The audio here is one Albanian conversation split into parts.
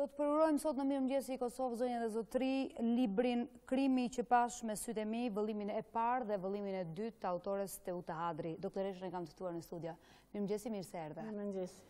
Do të përurojmë sot në Mirëmëngjesi Kosovë, zonja dhe zotri, librin Krimi që pash me sytë e mi, vëllimin e parë dhe vëllimin e dytë të autores Teuta Hadri. Doktoresh, ne kam të ftuar në studio. Mirëmëngjesi, mirë se erdhe. Mirëmëngjesi.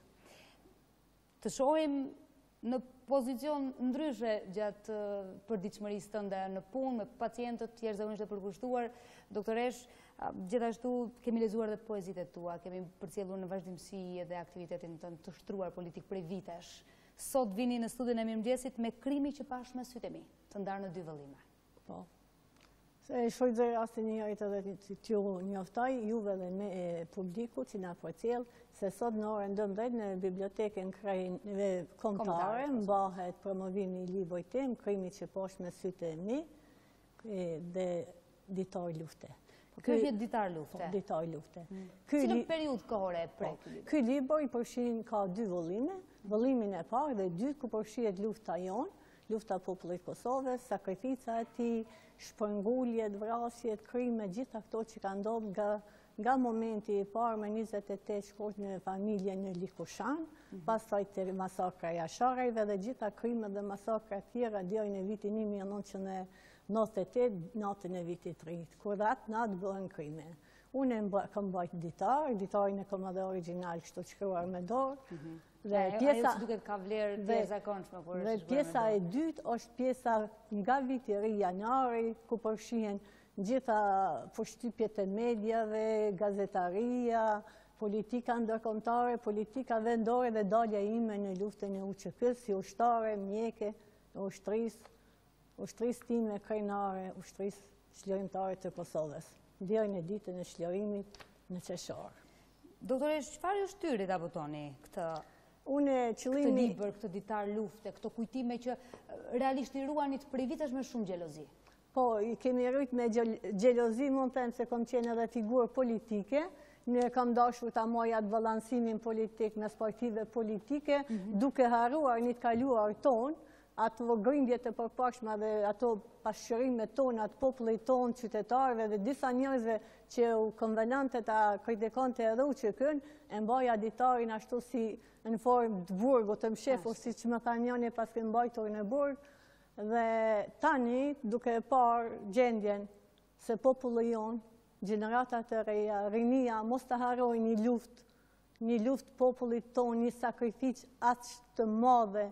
Të shohim në pozicion ndryshe gjatë përditshmërisë tënde në punë me pacientët jashtëzakonisht të përkushtuar. Doktoresh, gjithashtu kemi lexuar dhe poezitë tua, kemi përcjellur në vazhdimsi edhe aktivitetin tënd të shtruar politik prej vitesh. Sot vini në studion e Mirëmëngjesit me Krimi që pash me sytë e mi, të ndarë në dy vëllime. Po. Se shfrytëzoj rastin një herë edhe t'ju njoftoj juve dhe me publiku që na përcjell se sot në orën 12 në bibliotekën kombëtare mbahet promovimi i librit tim Krimi që pash me sytë e mi dhe Ditar lufte. Ky është Ditar lufte. Ditar lufte. Cilën periudhë kohore prek ky libër? Ky libër i përfshin ka dy vëllime, vëllimin e parë dhe dytë ku përfshihet lufta jonë, lufta e popullit Kosovës, sakrifica e tij, shpërnguljet, vrasjet, krimet, gjitha këto që kanë ndodhur nga momenti i parë me 28 shkurt në familjen në Likushan, pastaj masakra e Asharajve dhe gjitha krimet dhe masakra tjera deri në vitin 1998, natën e vitit të ri, kur atë natë bëhen krime. Unë kam mbajt ditarin e kam edhe original kështu shkruar me dorë. Dhe pjesa duket ka vlerë të jashtëzakonshme kur është. Dhe pjesa e dytë është pjesa nga viti i ri janari, ku përfshihen gjitha përshtypjet e mediave, gazetaria, politika ndërkombëtare, politika vendore dhe dalja ime në luftën e UÇK-s si ushtare, mjeke, ushtrisë time krenare, ushtrisë çlirimtare të Kosovës, deri në ditën e çlirimit në qeshor. Doktoresh, çfarë ju shtyri ta botoni këtë libër, këtë ditar lufte, këto kujtime që realisht i ruanit prej vitesh me shumë xhelozi? Po, i kemi rrit me xhelozi, mund të them se kam qenë edhe figurë politike, ne kam dashur ta marr atë ballancimin politik mes partive politike, duke harruar një të kaluar ton, ato grindjet e përpashme dhe ato pasqyrimet tona të popullit ton, qytetarëve dhe disa njerëzve që u konvenante ta kritikante edhe UÇK-n, e mbaja ditarin ashtu si në formë të burgut të mshefur, siç më tha njëri pas ke mbajtur në burg, dhe tani duke parë gjendjen se populli jon, gjeneratat e reja, rinia mos të harrojnë një luftë popullit ton, një sakrificë aq të madhe,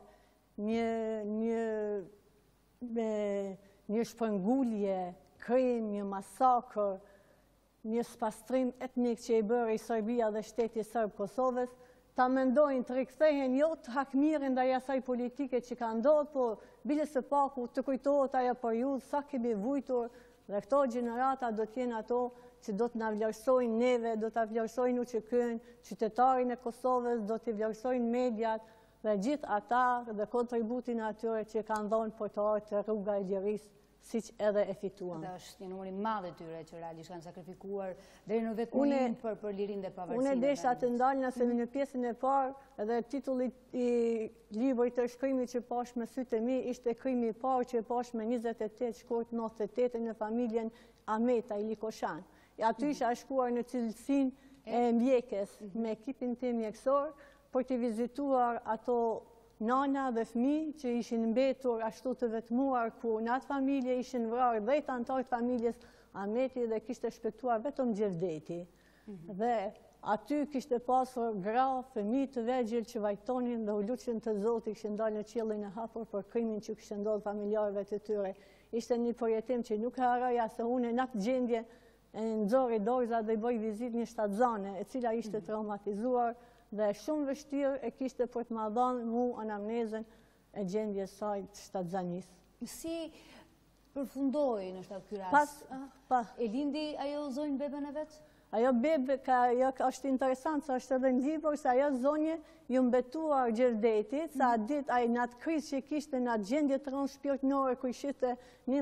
një shpërngulje, krim, një masakër, një spastrim etnik që i bëri Serbia dhe shteti serb Kosovës, ta mendojnë të rikthehen jo të hakmirën ndaj asaj politike që ka ndodhur, po bile së paku të kujtohet ajo periudhë sa kemi vujtur dhe këto gjenerata do të jenë ato që do të na vlerësojnë neve, do ta vlerësojnë UÇK-n, qytetarin e Kosovës, do t'i vlerësojnë mediat dhe gjithë ata dhe kontributin atyre që kanë dhënë për të ardhur rruga e lirisë, siç edhe e fituan. Dhe është një numër i madh i tyre që realisht kanë sakrifikuar deri në vetminë për lirinë dhe pavarësinë. Unë desha të ndalna se në pjesën e parë edhe titulli i librit të shkrimit që pash me sytë e mi ishte Krimi i parë që pash me 28 shkurt 98 në familjen Ameta i Likoshan. Aty isha shkuar në cilësinë e mjekes me ekipin tim mjekësor për të vizituar ato nana dhe fëmijë që ishin mbetur ashtu të vetmuar, ku në atë familje ishin vrarë 10 anëtar të familjes Ameti dhe kishte shpektuar vetëm Gjevdeti. Dhe aty kishte pasur gra, fëmijë të vegjël që vajtonin dhe u lutshin te Zoti, kishin dalë në qiellin e hapur për krimin që kishte ndodhur familjarëve të tyre. Ishte një përjetim që nuk e harroja, se unë në atë gjendje nxori dorza dhe i bëj vizitë një shtatzane e cila ishte traumatizuar dhe shumë vështirë e kishte për të ma dhënë mu anamnezën e gjendjes saj të shtatzanisë. Si përfundoi në ky rast? E lindi ajo zonjë beben e vet? Ajo bebe është interesant, se është edhe në libër se ajo zonjë ju mbetuar Gjevdetit, sa ditë ai në atë krizë që kishte në atë gjendje të rënë shpirtërore ku ishte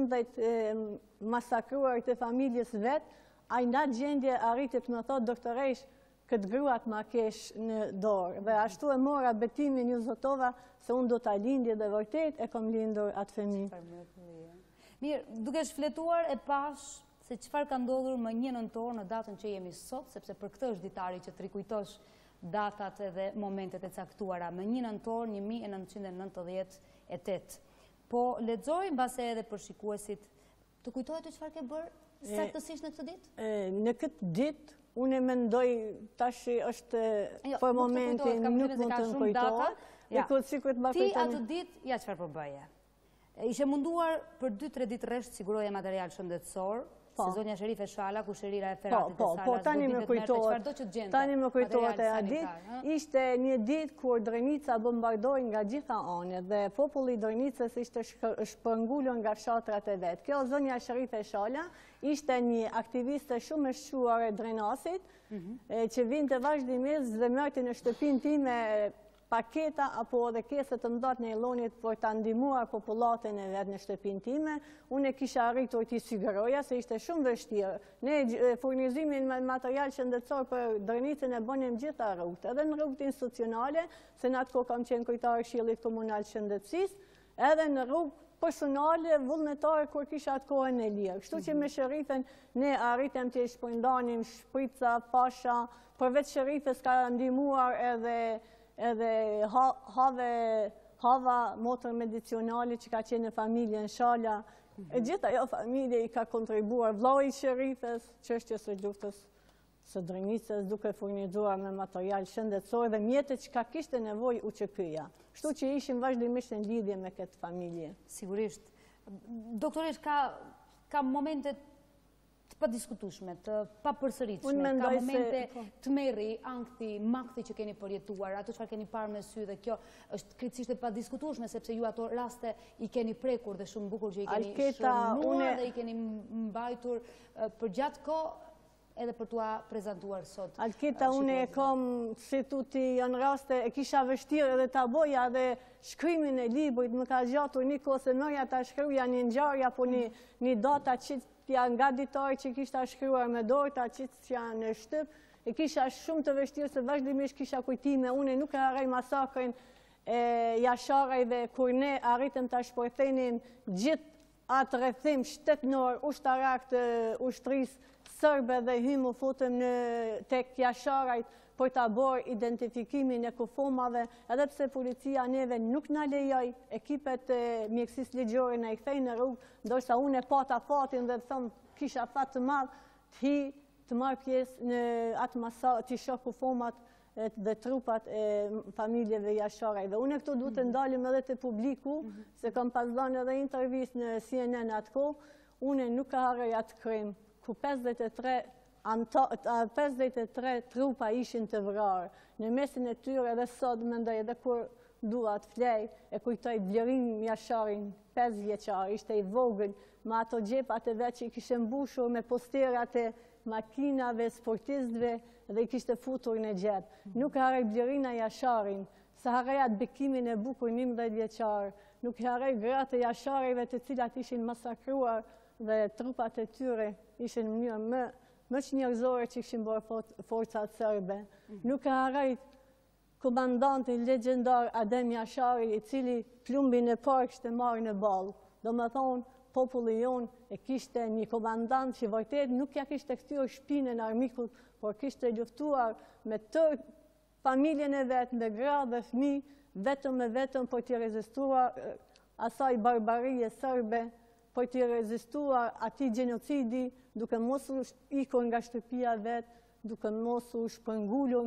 19 masakruar të familjes vet, ai në atë gjendje arriti të më thotë doktoresh, këtë gruat ma kesh në dorë. Dhe ashtu e mora betimin ju zotova se unë do t'a lindje dhe vërtet e kom lindur atë fëmijë. Mirë, duke shfletuar e pash se çfarë ka ndodhur më 1 nëntor në datën që jemi sot, sepse për këtë është ditari që të rikujtosh datat edhe momentet e caktuara, me 1 nëntor 1998. Po lexoj mbase edhe për shikuesit, të kujtohet të çfarë ke bërë saktësisht në këtë ditë? Në këtë ditë, unë mendoj tash është për momentin nuk mund të më kujtohet. Ti atë ditë, ja çfarë po bëje? Ishe munduar për 2-3 ditë rresht siguroje material shëndetësor, se zonja Sherife Shala, ku Sherira e Feratit e Salas, tani më kujtohet e a ditë, ishte një ditë kur Drenica bombardoi nga gjitha anët dhe populli i Drenicës ishte shpërngulur nga fshatrat e vet. Kjo zonja Sherife Shala ishte një aktiviste shumë e shquar e Drenasit, që vinte vazhdimisht dhe merrte në shtëpinë time paketa apo edhe kese të mëdha të nailonit për ta ndihmuar popullatën e vet në shtëpinë time. Unë kisha arritur t'i siguroja se ishte shumë vështirë. Ne furnizimin me material shëndetësor për Drenicën e bënim gjitha rrugët, edhe në rrugët institucionale, se në atë kohë kam qenë kryetar i Këshillit Komunal të Shëndetësisë, edhe në rrugë personale, vullnetare, kur kisha atë kohën e lirë. Kështu që me Sherifen ne arritëm të shpërndanim shprica, fasha, përveç Sherifes ka ndihmuar edhe hava motor medicinali që ka qenë në familjen Shala. E gjitha jo familje i ka kontribuar vllau i Sherifes, çështjes së luftës së Drenicës, duke furnizuar me material shëndetësor dhe mjetet që ka kishte nevojë UÇK-ja. Kështu që ishim vazhdimisht në lidhje me këtë familje. Sigurisht. Doktoresh, ka momente të padiskutueshme, të papërsëritshme, ka momente të merri, ankthi, makthi që keni përjetuar, ato çfarë keni parë me sy, dhe kjo është krejtësisht e padiskutueshme sepse ju ato raste i keni prekur dhe shumë bukur që i keni shënuar dhe i keni mbajtur për gjatë kohë edhe për t'ua prezantuar sot. Alketa, unë e kam si tuti janë raste, e kisha vështirë edhe ta boja dhe shkrimin e librit, më ka gjatur një kohë se mërja ta shkruja një ngjarje apo një data që nga ditari që kishta shkruar me dorë, ta që janë në shtyp, e kisha shumë të vështirë se vazhdimisht kisha kujtime, unë nuk e harrej masakrin e jasharajve, kur ne arritëm ta shpërthenim gjithë atë rrethim shtetënor ushtarak të ushtrisë sërbe dhe hymë u futëm tek jasharajt për ta bërë identifikimin e kufomave, edhe pse policia neve nuk na lejoj, ekipet e mjekësisë ligjore na i kthejnë në rrugë, ndërsa unë e pata fatin dhe them kisha fat të madh të marr pjesë në atë masakër, të shoh kufomat dhe trupat e familjeve jasharajve. Unë këtu duhet të ndalim edhe te publiku, se kam pas dhënë edhe intervistë në CNN atë kohë, unë nuk ka harrej atë krim ku 53 trupa ishin të vrarë. Në mesin e tyre edhe sot mendoj edhe kur dua të flej, e kujtoj Blerin Jasharin, 5 vjeçar, ishte i vogël, me ato gjepat e vet që i kishte mbushur me posterat e makinave, sportistëve dhe i kishte futur në xhep. Nuk harrej Blerina Jasharin, sa harrej atë bekimin e bukur 11 vjeçar, nuk harrej gratë e jasharëve të cilat ishin masakruar dhe trupat e tyre ishin në mënyrë më njerëzore që kishin bërë forcat serbe. Nuk e harrej komandantin legjendar Adem Jashari, i cili plumbin e parë kishte marrë në ballë. Domethënë, populli jonë e kishte një komandant që vërtet nuk ja kishte kthyer shpinën armikut, por kishte luftuar me tërë familjen e vet, me gra dhe fëmijë, vetëm për t'i rezistuar asaj barbarie serbe, për t'i rezistuar atij gjenocidi, duke mos u ikur nga shtëpia vet, duke mos u shpërngulur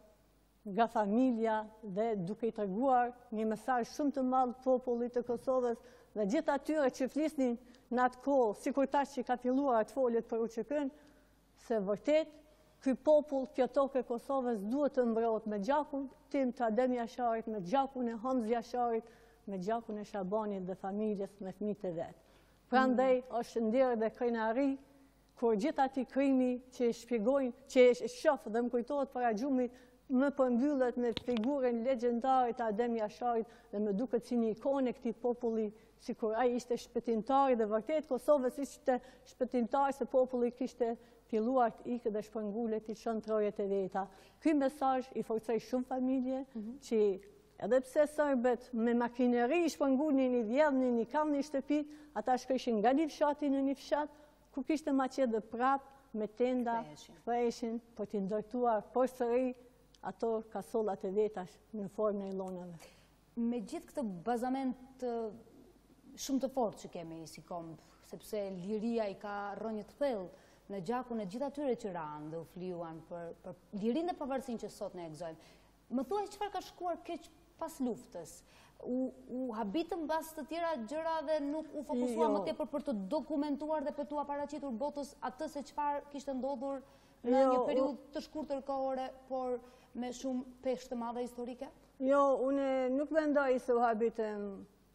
nga familja dhe duke i treguar një mesazh shumë të madh popullit të Kosovës dhe gjithë atyre që flisnin në atë kohë, sikur tash që ka filluar të folet për UÇK-n, se vërtet ky popull, kjo tokë e Kosovës duhet të mbrohet me gjakun tim të Adem Jasharit, me gjakun e Hamz Jasharit, me gjakun e Shabanit dhe familjes me fëmijët e vet. Prandaj është ndjerë dhe krenari kur gjithë ati krimi që shpjegojnë, që shoh dhe më kujtohet para gjumit, më përmbyllet me figurën legjendare të Adem Jasharit dhe më duket si një ikonë e këtij populli, sikur ai ishte shpëtimtari dhe vërtet Kosovës ishte shpëtimtar se populli kishte filluar të ikë dhe shpërngullet i shëntrojet e veta. Ky mesazh i forcoi shumë familje që edhe pse serbët me makineri i shpërngulnin, i vjedhnin, i kallnin shtëpit, ata shkëshin nga një fshati në një fshat, ku kishte maqet dhe prap me tenda, ktheheshin për t'i ndërtuar përsëri ato kasollat e vetash në formë e ilonave. Me gjithë këtë bazament shumë të fortë që kemi si kombë, sepse liria i ka rënjë të thellë në gjakun e gjithë atyre që ranë dhe u fliuan për lirinë dhe pavarësinë që sot ne e gëzojmë. Më thuaj çfarë ka shkuar keq pas luftës? U habitëm bas të tjera gjëra dhe nuk u fokusua më tepër për të dokumentuar dhe për t'u paraqitur botës atë se çfarë kishte ndodhur në një periudhë të shkurtër kohore, por me shumë peshë të madhe historike? Jo, unë nuk mendoj se u habitëm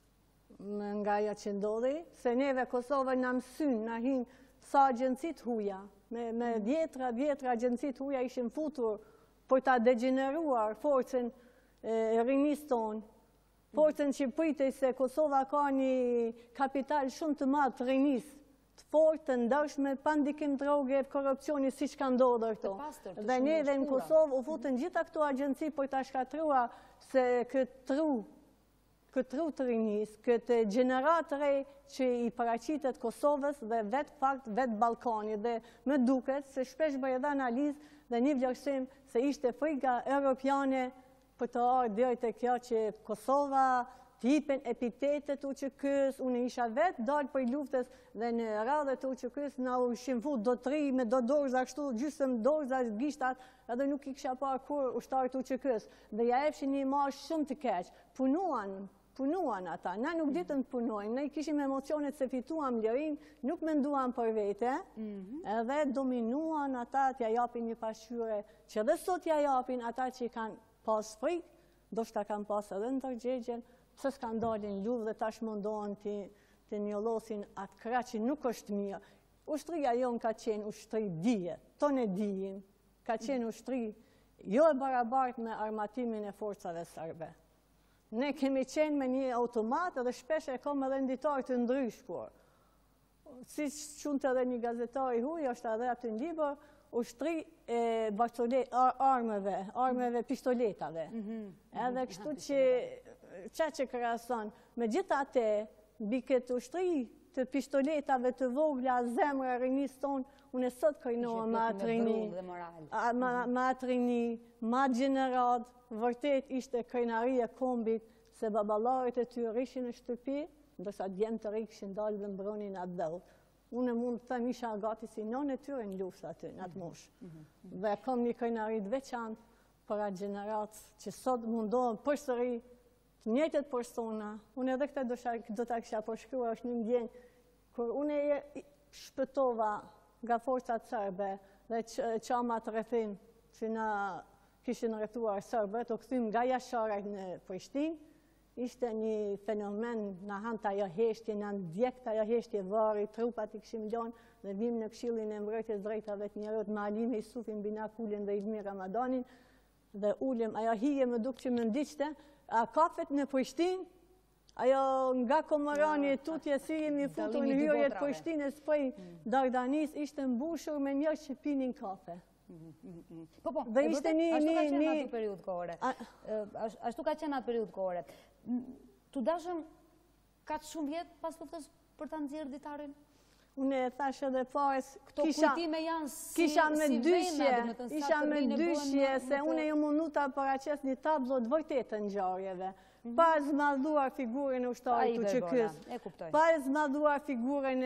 nga ajo që ndodhi, se neve Kosova na mësyn, na hin sa agjencit huja, me vjetra agjencit huja ishin futur për ta degeneruar forcën e rinis tonë, forcën që pritej se Kosova ka një kapital shumë të madh të rinis, të fortë, të ndershme, pa ndikim droge, korupcioni siç ka ndodhur këto. Dhe neve në Kosovë u futën gjitha këto agjenci për ta shkatruar se këtë tru të rinis, këtë gjenerat re që i paraqitet Kosovës dhe vetë fakt, vetë Ballkani. Dhe me duket se shpesh bëj edhe analizë dhe një vlerësim se ishte frika europiane për të ardhur deri te kjo që Kosova të hipen epitetet UÇK-s, unë isha vetë dalë për luftës dhe në radhët e UÇK-s na u shimfu do tri me do dorza kështu, gjysmë dorza gishtat, edhe nuk i kisha parë kur ushtarët UÇK-s. Dhe ja efshin një imazh shumë të keq. Punuan ata, na nuk ditën të punojmë, ne kishim emocionet se fituam lirin, nuk menduam për vete, edhe dominuan ata t'ja japin një pasqyre, që dhe sot t'ja japin ata që i kanë pas frikë, do shta kanë pas edhe në tërgjegjen, pse s'kan dalin luftë dhe tash mundohen të njollosin atë krah që nuk është mirë. Ushtria jon ka qenë ushtri dije, tonë e dijim, ka qenë ushtri jo e barabartë me armatimin e forcave serbe. Ne kemi qenë me një automat edhe shpesh e kom edhe nditar të ndryshkuar. Si qunte edhe një gazetar i huaj, është edhe aty në libër, ushtri e armëve pistoletave. Edhe kështu që krahason, megjithatë, mbi këtë ushtri të pistoletave të vogla, zemra e rinis tonë, unë sot kërnohem me atë rini, ma gjenerat, vërtet ishte krenari e kombit, se baballarit e tyre ishin në shtëpi, ndërsa djemë të rikë kishin dalë dhe mbronin atë dhëll. Unë mund të them isha gati si non e tyre në luftë aty, në atë moshë. Dhe kom një krenari të veçantë për atë gjenerat që sot mundohen përsëri të njëjtat persona. Unë edhe këtë do ta kisha përshkruar, është një ndjenjë kur unë shpëtova nga forcat serbe dhe qama të rrethim që na kishin rrethuar serbët, u kthym nga jasharët në Prishtinë, ishte një fenomen, na hante ajo heshtje, na ndjekte ajo heshtje varri, trupat i kishim lënë dhe vim në Këshillin e Mbrojtjes Drejtave të Njerëzit me Alime Jusufin, Bina Kulin dhe Ilmi Ramadanin, dhe ulem, ajo hije më duk që më ndiqte, a kafet në Prishtinë, ajo nga Komorani e tutje si jemi futur në hyrje të Prishtinës prej Dardanis, ishte mbushur me njerëz që pinin kafe. Po, ashtu ka qenë atë periudhë kohore. Ashtu ka qenë atë periudhë kohore. Tu dashëm ka shumë vjetë pas luftës për ta nxjerrë ditarin? Unë e thash edhe pares, këto kujtime janë si vena, isha me dyshje se unë ju mundu ta paraqes një tablo të vërtetë të ngjarjeve. Pa e zmadhuar figurën e ushtarit UÇK-s, pa e zmadhuar figurën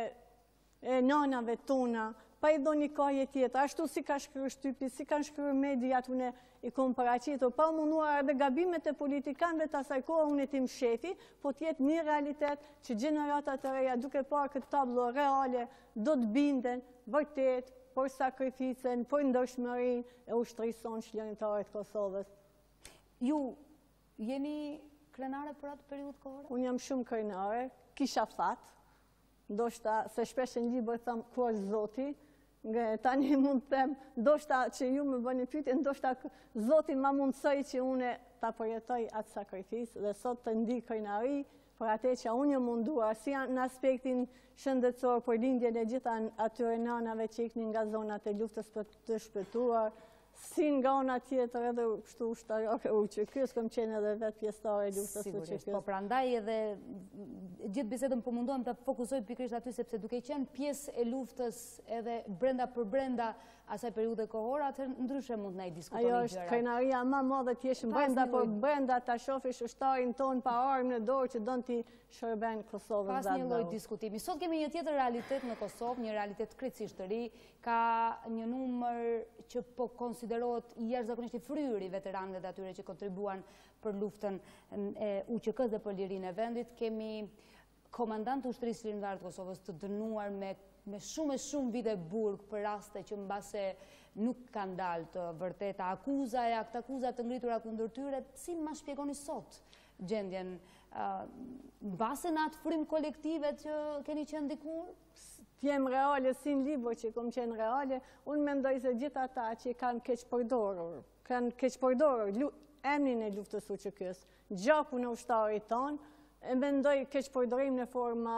e nanave tona, pa i do një kohje tjetër, ashtu si ka shkruar shtypi, si kanë shkruar mediat, unë i kom paraqitur, pa munduar edhe gabimet e politikanëve të asaj kohe unë tim shefi, po t'jetë një realitet që gjeneratat e reja duke parë këtë tablo reale do të binden vërtet për sakrificën, për ndershmërinë e ushtrisë sonë çlirëtare të Kosovës. Ju jeni krenare për atë periudhë kohore? Unë jam shumë krenare, kisha fat, ndoshta se shpesh në libër tham ku është Zoti, nga tani mund të them, ndoshta që ju më bëni pyetje, ndoshta Zoti ma mundsoi që unë ta përjetoj atë sakrificë dhe sot të ndi krenari për atë që unë jam munduar, si në aspektin shëndetësor për lindjen e gjitha atyre nanave që iknin nga zonat e luftës për të shpëtuar, si nga ona tjetër edhe kështu ushtarake UÇK-s, kam qenë edhe vetë pjesëtare e luftës së UÇK-s. Po prandaj edhe gjithë bisedën po mundohem të fokusoj pikërisht aty sepse duke qenë pjesë e luftës edhe brenda për brenda asaj periudhe kohore, atëherë ndryshe mund na i diskutoni gjërat. gjërat. Ajo është krenaria më madhe të jeshim brenda, por brenda ta shofish ushtarin ton pa armë në dorë që don ti shërben Kosovën. Pas një lloj diskutimi. Sot kemi një tjetër realitet në Kosovë, një realitet krejtësisht të ri, ka një numër që po konsiderohet jashtëzakonisht i fryrë i veteranëve dhe atyre që kontribuan për luftën e UÇK-s dhe për lirinë e vendit. Kemi komandant ushtrisë lirëndare të Kosovës të dënuar me shumë vite burg për raste që mbase nuk kanë dalë të vërteta akuza e aktakuza të ngritura kundër tyre. Si ma shpjegoni sot gjendjen mbase në atë frymë kolektive që keni qenë dikur? T'jem reale, si në libër që kom qenë reale, unë mendoj se gjithë ata që kanë keqpërdorur emnin e luftës UÇK-s, gjakun e ushtarit tonë, e mendoj keqpërdorim në forma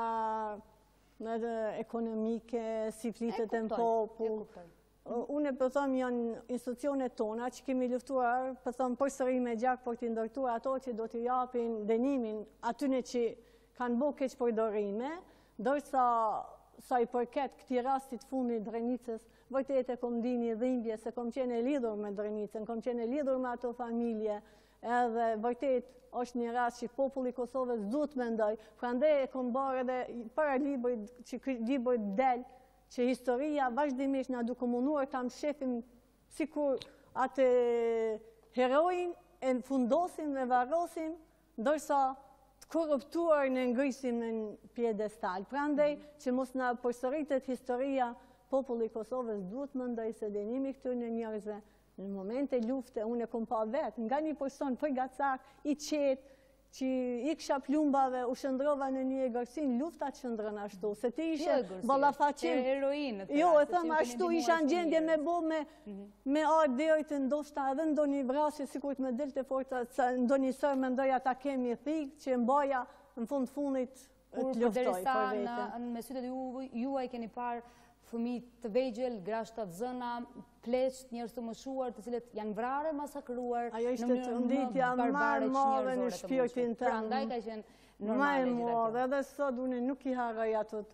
ekonomike, si flitet e në popull. Unë e përthom janë institucionet tona që kemi luftuar, përthom përsëri me gjak për t'i ndërtuar ato që do t'i japin dënimin atyne që kanë bo keqpërdorime, dërsa sa i përket këti rastit fundit Drenicës, vërtet e kom di një dhimbje se kom qenë e lidhur me Drenicën, kom qenë e lidhur me ato familje, edhe vërtet është një rast që populli Kosovës duhet mendoj, prandaj e kom bërë edhe para librit që librit del, që historia vazhdimisht na duke munduar ta mshefim sikur atë herojin e fundosim dhe varrosim, ndërsa të korruptuar në ngrisim në pjedestal. Prandaj që mos na përsëritet historia, populli i Kosovës duhet mendoj se dënimi këtyre njerëzve në momente lufte, unë e kom pa vetë, nga një person përgacak, i qetë, që i kësha plumbave, u shëndrova në një egërsin, luftat shëndrën ashtu, se ti ishe balafaqim. Jo, e thëmë ashtu, isha në gjendje me bo me ardë dherit të ndoshta edhe ndo një vrasje, si kur të me delë të forca, ndo një sërë me ndoja ta kemi thikë, që mbaja në fundit të luftoj për vete. Me sytet juaj keni parë fëmijë të vegjël, grashtat zëna, pleqt, njerëz të moshuar, të cilët janë vrarë, masakruar ajo ishte të nditja marë madhe në shpirtin të Prandaj ka qenë normale gjithë. Edhe sot unë nuk i harroj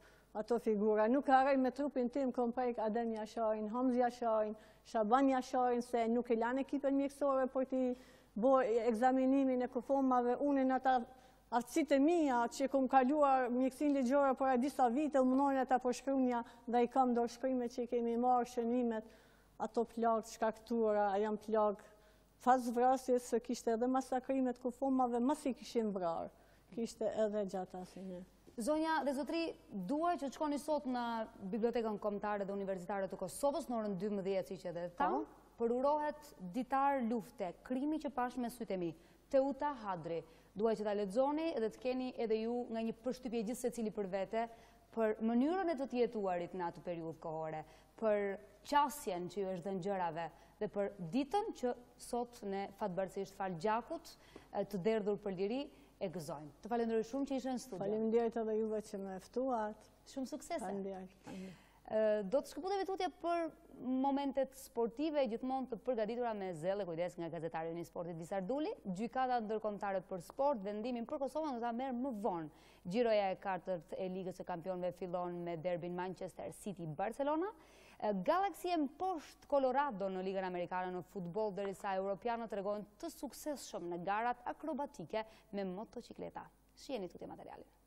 ato figura. Nuk harroj me trupin tim kom prejk Adem Jasharin, Hamz Jasharin, Shaban Jasharin, se nuk e lanë ekipen mjekësore për t'i bo ekzaminimin e kufomave. Unë në ata aftësit e mija që kom kaluar mjekësin ligjore për disa vite, u mënojnë ata përshkrymja dhe i kam dorëshkryme që i kemi marrë shënimet, ato plagë shkaktura, a janë plagë pas vrasjes, se kishte edhe masakrimet kufomave, mas i kishim vrarë, kishte edhe gjatë asinje. Zonja dhe zotri, duaj që të shkoni sot në Bibliotekën Kombëtare dhe Universitare të Kosovës në orën 12 si që dhe ta, përurohet ditar lufte, krimi që pash me sytë e mi, Teuta Hadri. Duaj që ta lexoni edhe të keni edhe ju nga një përshtypje gjithë secili për vete, për mënyrën e të jetuarit në atë periudhë kohore, për qasjen që ju është dhënë gjërave dhe për ditën që sot ne fatbarësisht fal gjakut të derdhur për liri e gëzojmë. Të falenderoj shumë që ishe në studio. Faleminderit edhe juve që më ftuat. Shumë suksese. Faleminderit. Do të shkëputemi tutje për momentet sportive gjithmonë të përgatitura me zell e kujdes nga gazetari i sportit Visarduli. Gjykata ndërkombëtare për sport, vendimin për Kosovën do ta merr më vonë. Gjiroja e 4 e Ligës së Kampionëve fillon me derbin Manchester City Barcelona. Galaxy e poshtë Colorado në Ligën Amerikane në futboll, derisa europianët tregojnë të suksesshëm në garat akrobatike me motocikleta. Shiheni tutje materialin.